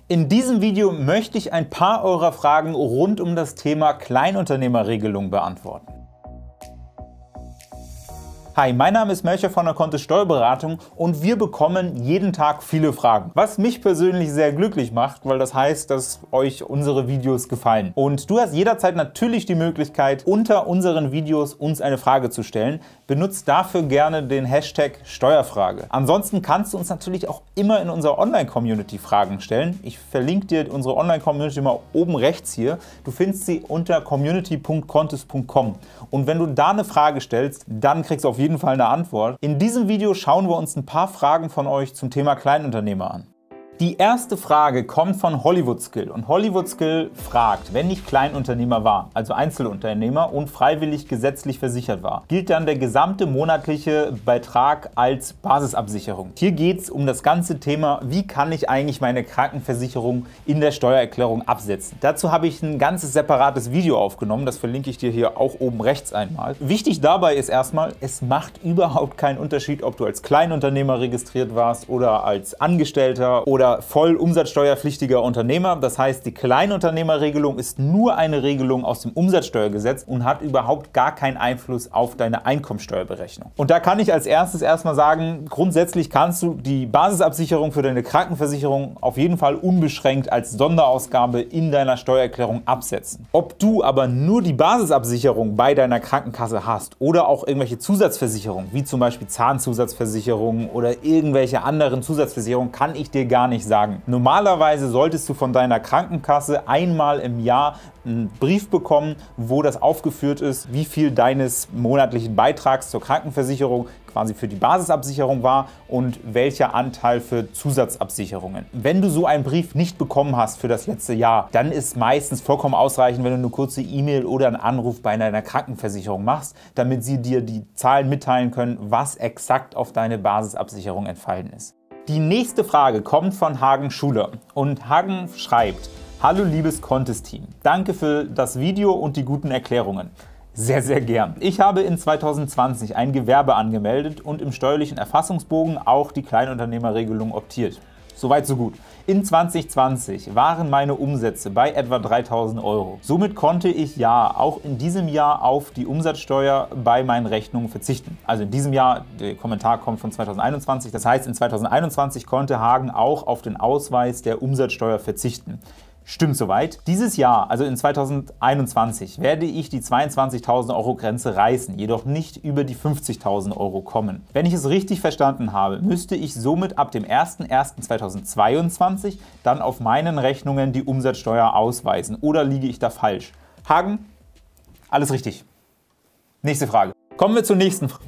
In diesem Video möchte ich ein paar eurer Fragen rund um das Thema Kleinunternehmerregelung beantworten. Hi, mein Name ist Melchior von der Kontist Steuerberatung und wir bekommen jeden Tag viele Fragen, was mich persönlich sehr glücklich macht, weil das heißt, dass euch unsere Videos gefallen. Und du hast jederzeit natürlich die Möglichkeit, unter unseren Videos uns eine Frage zu stellen. Benutzt dafür gerne den Hashtag Steuerfrage. Ansonsten kannst du uns natürlich auch immer in unserer Online-Community Fragen stellen. Ich verlinke dir unsere Online-Community mal oben rechts hier. Du findest sie unter community.kontist.com. Und wenn du da eine Frage stellst, dann kriegst du auf jeden Fall eine Antwort. In diesem Video schauen wir uns ein paar Fragen von euch zum Thema Kleinunternehmer an. Die erste Frage kommt von Hollywood Skill und Hollywood Skill fragt, wenn ich Kleinunternehmer war, also Einzelunternehmer und freiwillig gesetzlich versichert war, gilt dann der gesamte monatliche Beitrag als Basisabsicherung? Hier geht es um das ganze Thema, wie kann ich eigentlich meine Krankenversicherung in der Steuererklärung absetzen. Dazu habe ich ein ganzes separates Video aufgenommen, das verlinke ich dir hier auch oben rechts einmal. Wichtig dabei ist erstmal, es macht überhaupt keinen Unterschied, ob du als Kleinunternehmer registriert warst oder als Angestellter oder voll umsatzsteuerpflichtiger Unternehmer. Das heißt, die Kleinunternehmerregelung ist nur eine Regelung aus dem Umsatzsteuergesetz und hat überhaupt gar keinen Einfluss auf deine Einkommensteuerberechnung. Und da kann ich als erstes erstmal sagen, grundsätzlich kannst du die Basisabsicherung für deine Krankenversicherung auf jeden Fall unbeschränkt als Sonderausgabe in deiner Steuererklärung absetzen. Ob du aber nur die Basisabsicherung bei deiner Krankenkasse hast oder auch irgendwelche Zusatzversicherungen, wie zum Beispiel Zahnzusatzversicherungen oder irgendwelche anderen Zusatzversicherungen, kann ich dir gar nicht sagen. Normalerweise solltest du von deiner Krankenkasse einmal im Jahr einen Brief bekommen, wo das aufgeführt ist, wie viel deines monatlichen Beitrags zur Krankenversicherung quasi für die Basisabsicherung war und welcher Anteil für Zusatzabsicherungen. Wenn du so einen Brief nicht bekommen hast für das letzte Jahr, dann ist meistens vollkommen ausreichend, wenn du eine kurze E-Mail oder einen Anruf bei deiner Krankenversicherung machst, damit sie dir die Zahlen mitteilen können, was exakt auf deine Basisabsicherung entfallen ist. Die nächste Frage kommt von Hagen Schuler und Hagen schreibt: Hallo liebes Kontist-Team, danke für das Video und die guten Erklärungen. Sehr, sehr gern. Ich habe in 2020 ein Gewerbe angemeldet und im steuerlichen Erfassungsbogen auch die Kleinunternehmerregelung optiert. Soweit so gut. In 2020 waren meine Umsätze bei etwa 3.000 €. Somit konnte ich ja auch in diesem Jahr auf die Umsatzsteuer bei meinen Rechnungen verzichten. Also in diesem Jahr, der Kommentar kommt von 2021, das heißt in 2021 konnte Hagen auch auf den Ausweis der Umsatzsteuer verzichten. Stimmt soweit. Dieses Jahr, also in 2021, werde ich die 22.000 € Grenze reißen, jedoch nicht über die 50.000 € kommen. Wenn ich es richtig verstanden habe, müsste ich somit ab dem 01.01.2022 dann auf meinen Rechnungen die Umsatzsteuer ausweisen. Oder liege ich da falsch? Hagen, alles richtig. Nächste Frage. Kommen wir zur nächsten Frage.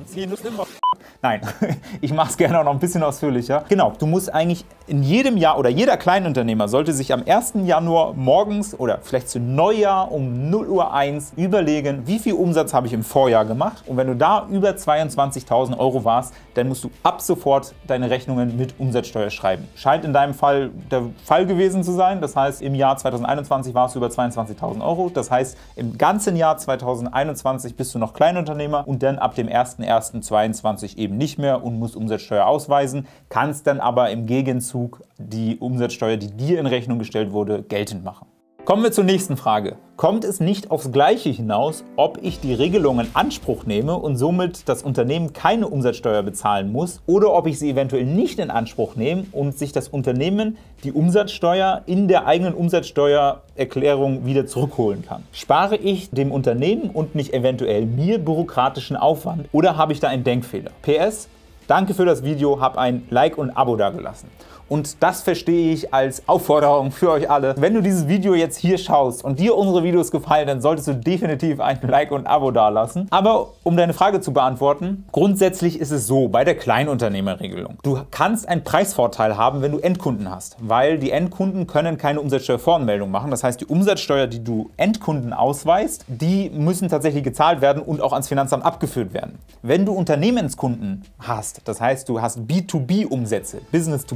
Nein, ich mache es gerne auch noch ein bisschen ausführlicher. Genau, du musst eigentlich in jedem Jahr oder jeder Kleinunternehmer sollte sich am 1. Januar morgens oder vielleicht zu Neujahr um 0:01 Uhr überlegen, wie viel Umsatz habe ich im Vorjahr gemacht. Und wenn du da über 22.000 € warst, dann musst du ab sofort deine Rechnungen mit Umsatzsteuer schreiben. Scheint in deinem Fall der Fall gewesen zu sein. Das heißt, im Jahr 2021 warst du über 22.000 €. Das heißt, im ganzen Jahr 2021 bist du noch Kleinunternehmer und dann ab dem 01.01.2022 eben nicht mehr und musst Umsatzsteuer ausweisen, kannst dann aber im Gegenzug die Umsatzsteuer, die dir in Rechnung gestellt wurde, geltend machen. Kommen wir zur nächsten Frage. Kommt es nicht aufs Gleiche hinaus, ob ich die Regelung in Anspruch nehme und somit das Unternehmen keine Umsatzsteuer bezahlen muss oder ob ich sie eventuell nicht in Anspruch nehme und sich das Unternehmen die Umsatzsteuer in der eigenen Umsatzsteuererklärung wieder zurückholen kann? Spare ich dem Unternehmen und nicht eventuell mir bürokratischen Aufwand oder habe ich da einen Denkfehler? PS, danke für das Video, hab ein Like und ein Abo dagelassen. Und das verstehe ich als Aufforderung für euch alle. Wenn du dieses Video jetzt hier schaust und dir unsere Videos gefallen, dann solltest du definitiv ein Like und ein Abo dalassen. Aber um deine Frage zu beantworten, grundsätzlich ist es so bei der Kleinunternehmerregelung. Du kannst einen Preisvorteil haben, wenn du Endkunden hast, weil die Endkunden können keine Umsatzsteuervoranmeldung machen. Das heißt, die Umsatzsteuer, die du Endkunden ausweist, die müssen tatsächlich gezahlt werden und auch ans Finanzamt abgeführt werden. Wenn du Unternehmenskunden hast, das heißt, du hast B2B-Umsätze, Business-to-Business-Umsätze,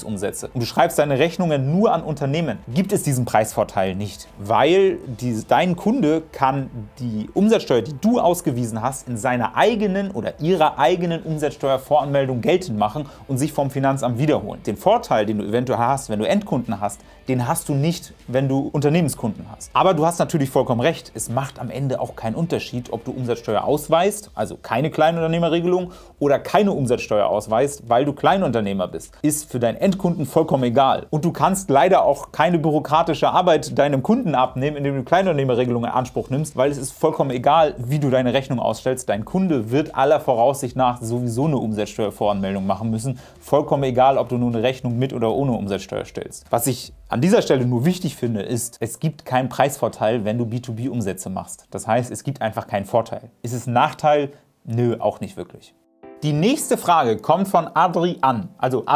Unternehmensumsätze und du schreibst deine Rechnungen nur an Unternehmen, gibt es diesen Preisvorteil nicht, weil dein Kunde kann die Umsatzsteuer, die du ausgewiesen hast, in seiner eigenen oder ihrer eigenen Umsatzsteuervoranmeldung geltend machen und sich vom Finanzamt wiederholen. Den Vorteil, den du eventuell hast, wenn du Endkunden hast, den hast du nicht, wenn du Unternehmenskunden hast. Aber du hast natürlich vollkommen recht, es macht am Ende auch keinen Unterschied, ob du Umsatzsteuer ausweist, also keine Kleinunternehmerregelung, oder keine Umsatzsteuer ausweist, weil du Kleinunternehmer bist. Ist für deinen Endkunden vollkommen egal. Und du kannst leider auch keine bürokratische Arbeit deinem Kunden abnehmen, indem du Kleinunternehmerregelungen in Anspruch nimmst, weil es ist vollkommen egal, wie du deine Rechnung ausstellst. Dein Kunde wird aller Voraussicht nach sowieso eine Umsatzsteuervoranmeldung machen müssen. Vollkommen egal, ob du nur eine Rechnung mit oder ohne Umsatzsteuer stellst. Was ich an dieser Stelle nur wichtig finde, ist, es gibt keinen Preisvorteil, wenn du B2B-Umsätze machst. Das heißt, es gibt einfach keinen Vorteil. Ist es ein Nachteil? Nö, auch nicht wirklich. Die nächste Frage kommt von Adrian.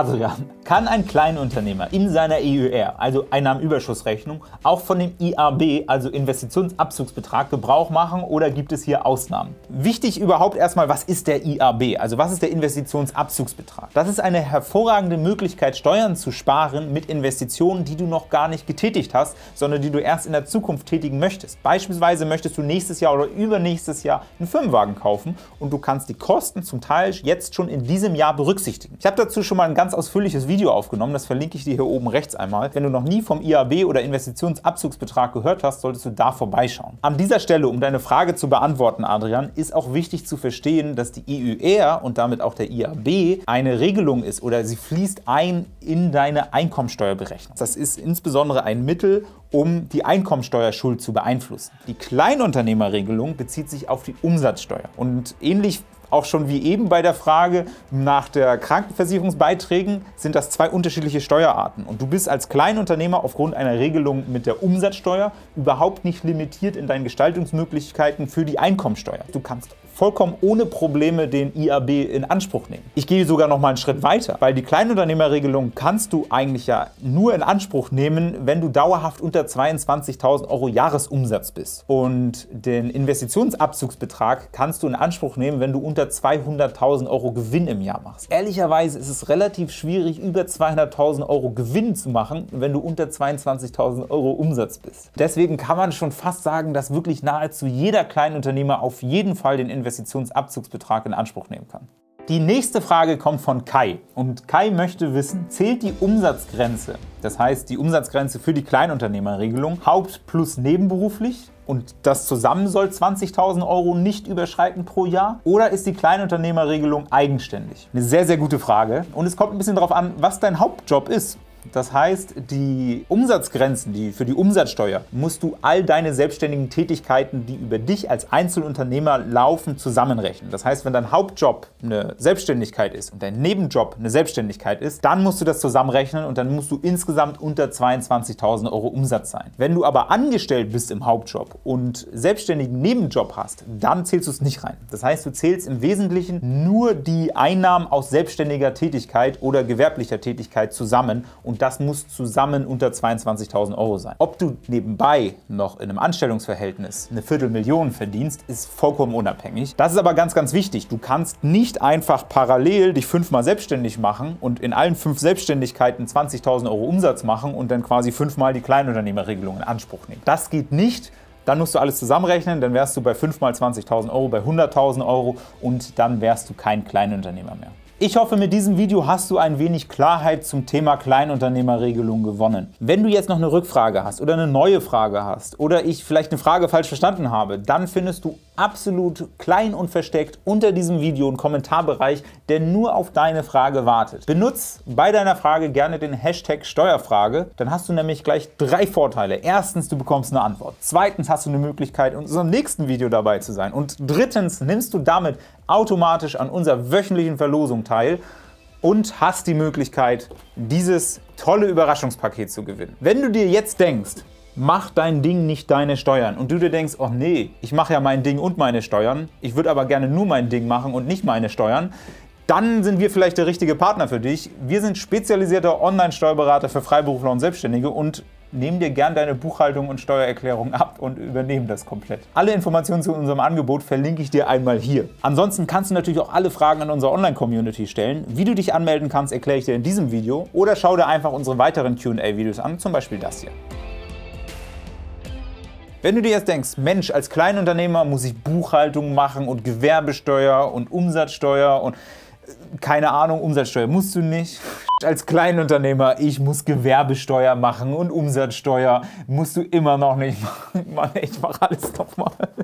Kann ein Kleinunternehmer in seiner EUR, also Einnahmenüberschussrechnung, auch von dem IAB, also Investitionsabzugsbetrag, Gebrauch machen oder gibt es hier Ausnahmen? Wichtig überhaupt erstmal, was ist der IAB, also was ist der Investitionsabzugsbetrag? Das ist eine hervorragende Möglichkeit, Steuern zu sparen mit Investitionen, die du noch gar nicht getätigt hast, sondern die du erst in der Zukunft tätigen möchtest. Beispielsweise möchtest du nächstes Jahr oder übernächstes Jahr einen Firmenwagen kaufen und du kannst die Kosten zum Teil jetzt schon in diesem Jahr berücksichtigen. Ich habe dazu schon mal ein ganz ausführliches Video aufgenommen, das verlinke ich dir hier oben rechts einmal. Wenn du noch nie vom IAB oder Investitionsabzugsbetrag gehört hast, solltest du da vorbeischauen. An dieser Stelle, um deine Frage zu beantworten, Adrian, ist auch wichtig zu verstehen, dass die EUR und damit auch der IAB eine Regelung ist oder sie fließt ein in deine Einkommensteuerberechnung. Das ist insbesondere ein Mittel, um die Einkommensteuerschuld zu beeinflussen. Die Kleinunternehmerregelung bezieht sich auf die Umsatzsteuer und ähnlich auch schon wie eben bei der Frage nach der Krankenversicherungsbeiträgen sind das zwei unterschiedliche Steuerarten. Und du bist als Kleinunternehmer aufgrund einer Regelung mit der Umsatzsteuer überhaupt nicht limitiert in deinen Gestaltungsmöglichkeiten für die Einkommensteuer. Du kannst vollkommen ohne Probleme den IAB in Anspruch nehmen. Ich gehe sogar noch mal einen Schritt weiter, weil die Kleinunternehmerregelung kannst du eigentlich ja nur in Anspruch nehmen, wenn du dauerhaft unter 22.000 € Jahresumsatz bist. Und den Investitionsabzugsbetrag kannst du in Anspruch nehmen, wenn du unter 200.000 € Gewinn im Jahr machst. Ehrlicherweise ist es relativ schwierig, über 200.000 € Gewinn zu machen, wenn du unter 22.000 € Umsatz bist. Deswegen kann man schon fast sagen, dass wirklich nahezu jeder Kleinunternehmer auf jeden Fall den Investitionsabzugsbetrag in Anspruch nehmen kann. Die nächste Frage kommt von Kai und Kai möchte wissen, zählt die Umsatzgrenze, das heißt die Umsatzgrenze für die Kleinunternehmerregelung, haupt- plus nebenberuflich und das zusammen soll 20.000 € nicht überschreiten pro Jahr oder ist die Kleinunternehmerregelung eigenständig? Eine sehr, sehr gute Frage und es kommt ein bisschen darauf an, was dein Hauptjob ist. Das heißt, die Umsatzgrenzen, die für die Umsatzsteuer, musst du all deine selbstständigen Tätigkeiten, die über dich als Einzelunternehmer laufen, zusammenrechnen. Das heißt, wenn dein Hauptjob eine Selbstständigkeit ist und dein Nebenjob eine Selbstständigkeit ist, dann musst du das zusammenrechnen und dann musst du insgesamt unter 22.000 € Umsatz sein. Wenn du aber angestellt bist im Hauptjob und selbstständigen Nebenjob hast, dann zählst du es nicht rein. Das heißt, du zählst im Wesentlichen nur die Einnahmen aus selbstständiger Tätigkeit oder gewerblicher Tätigkeit zusammen und das muss zusammen unter 22.000 € sein. Ob du nebenbei noch in einem Anstellungsverhältnis eine Viertelmillion verdienst, ist vollkommen unabhängig. Das ist aber ganz, ganz wichtig. Du kannst nicht einfach parallel dich 5-mal selbstständig machen und in allen 5 Selbstständigkeiten 20.000 € Umsatz machen und dann quasi 5-mal die Kleinunternehmerregelung in Anspruch nehmen. Das geht nicht. Dann musst du alles zusammenrechnen, dann wärst du bei 5-mal 20.000 € bei 100.000 € und dann wärst du kein Kleinunternehmer mehr. Ich hoffe, mit diesem Video hast du ein wenig Klarheit zum Thema Kleinunternehmerregelung gewonnen. Wenn du jetzt noch eine Rückfrage hast oder eine neue Frage hast oder ich vielleicht eine Frage falsch verstanden habe, dann findest du absolut klein und versteckt unter diesem Video einen Kommentarbereich, der nur auf deine Frage wartet. Benutz bei deiner Frage gerne den Hashtag Steuerfrage, dann hast du nämlich gleich 3 Vorteile. Erstens, du bekommst eine Antwort. Zweitens hast du eine Möglichkeit, in unserem nächsten Video dabei zu sein. Und drittens nimmst du damit automatisch an unserer wöchentlichen Verlosung teil und hast die Möglichkeit, dieses tolle Überraschungspaket zu gewinnen. Wenn du dir jetzt denkst, mach dein Ding, nicht deine Steuern, und du dir denkst, oh nee, ich mache ja mein Ding und meine Steuern, ich würde aber gerne nur mein Ding machen und nicht meine Steuern, dann sind wir vielleicht der richtige Partner für dich. Wir sind spezialisierter Online-Steuerberater für Freiberufler und Selbstständige und nehmen dir gern deine Buchhaltung und Steuererklärung ab und übernehmen das komplett. Alle Informationen zu unserem Angebot verlinke ich dir einmal hier. Ansonsten kannst du natürlich auch alle Fragen in unserer Online-Community stellen. Wie du dich anmelden kannst, erkläre ich dir in diesem Video oder schau dir einfach unsere weiteren Q&A-Videos an, zum Beispiel das hier. Wenn du dir jetzt denkst, Mensch, als Kleinunternehmer muss ich Buchhaltung machen und Gewerbesteuer und Umsatzsteuer und keine Ahnung, Umsatzsteuer musst du nicht. Als Kleinunternehmer, ich muss Gewerbesteuer machen und Umsatzsteuer musst du immer noch nicht machen. Mann, ich mache alles nochmal.